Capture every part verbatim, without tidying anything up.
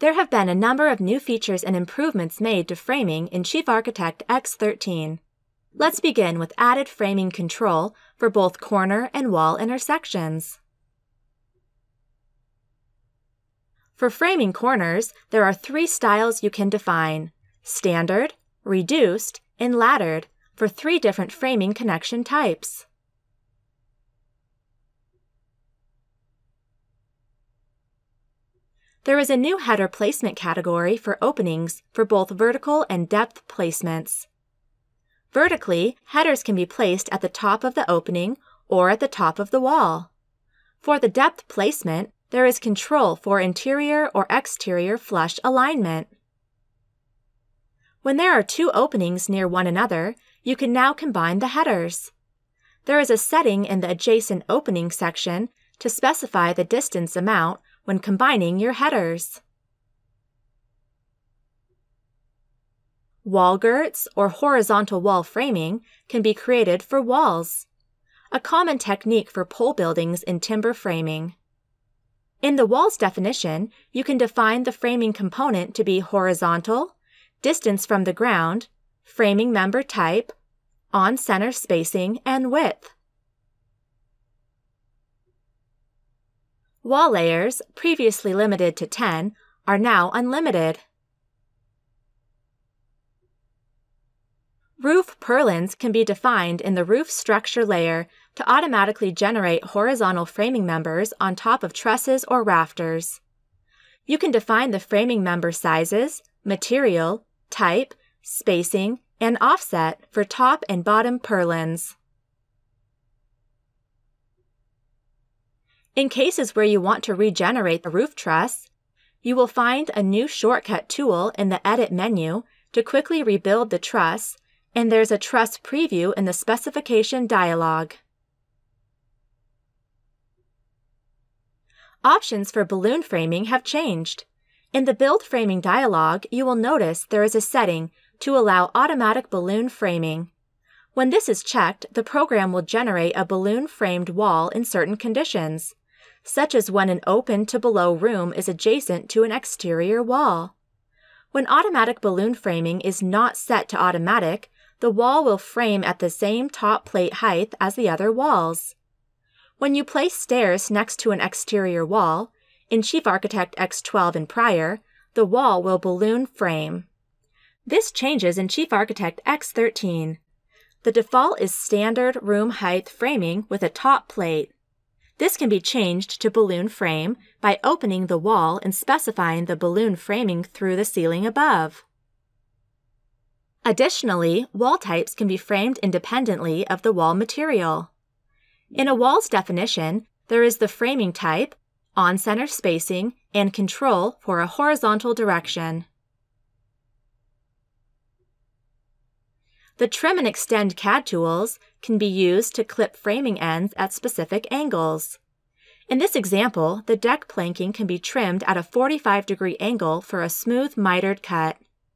There have been a number of new features and improvements made to framing in Chief Architect X thirteen. Let's begin with added framing control for both corner and wall intersections. For framing corners, there are three styles you can define: standard, reduced, and laddered, for three different framing connection types. There is a new header placement category for openings for both vertical and depth placements. Vertically, headers can be placed at the top of the opening or at the top of the wall. For the depth placement, there is control for interior or exterior flush alignment. When there are two openings near one another, you can now combine the headers. There is a setting in the adjacent opening section to specify the distance amount when combining your headers. Wall girts or horizontal wall framing can be created for walls, a common technique for pole buildings in timber framing. In the walls definition, you can define the framing component to be horizontal, distance from the ground, framing member type, on-center spacing, and width. Wall layers, previously limited to ten, are now unlimited. Roof purlins can be defined in the roof structure layer to automatically generate horizontal framing members on top of trusses or rafters. You can define the framing member sizes, material, type, spacing, and offset for top and bottom purlins. In cases where you want to regenerate the roof truss, you will find a new shortcut tool in the Edit menu to quickly rebuild the truss, and there's a truss preview in the specification dialog. Options for balloon framing have changed. In the Build Framing dialog, you will notice there is a setting to allow automatic balloon framing. When this is checked, the program will generate a balloon-framed wall in certain conditions, such as when an open to below room is adjacent to an exterior wall. When automatic balloon framing is not set to automatic, the wall will frame at the same top plate height as the other walls. When you place stairs next to an exterior wall, in Chief Architect X twelve and prior, the wall will balloon frame. This changes in Chief Architect X thirteen. The default is standard room height framing with a top plate. This can be changed to balloon frame by opening the wall and specifying the balloon framing through the ceiling above. Additionally, wall types can be framed independently of the wall material. In a wall's definition, there is the framing type, on-center spacing, and control for a horizontal direction. The Trim and Extend C A D tools can be used to clip framing ends at specific angles. In this example, the deck planking can be trimmed at a forty-five degree angle for a smooth mitered cut.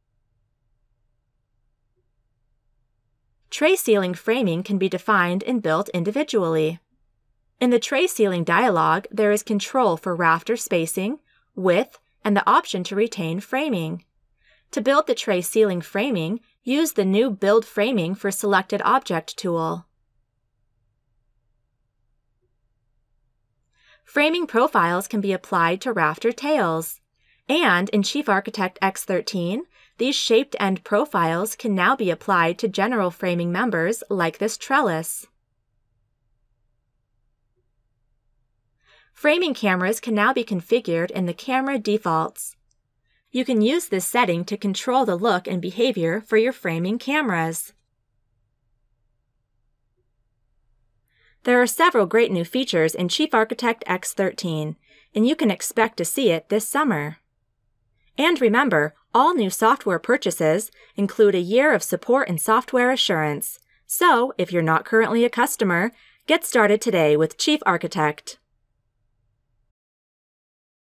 Tray ceiling framing can be defined and built individually. In the Tray Ceiling dialog, there is control for rafter spacing, width, and the option to retain framing. To build the tray ceiling framing, use the new Build Framing for Selected Object tool. Framing profiles can be applied to rafter tails. And in Chief Architect X thirteen, these shaped end profiles can now be applied to general framing members like this trellis. Framing cameras can now be configured in the camera defaults. You can use this setting to control the look and behavior for your framing cameras. There are several great new features in Chief Architect X thirteen, and you can expect to see it this summer. And remember, all new software purchases include a year of support and software assurance. So, if you're not currently a customer, get started today with Chief Architect.